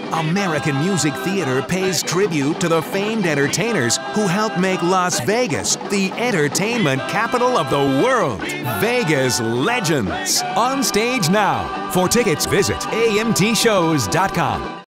American Music Theater pays tribute to the famed entertainers who helped make Las Vegas the entertainment capital of the world. Vegas Legends, on stage now. For tickets, visit amtshows.com.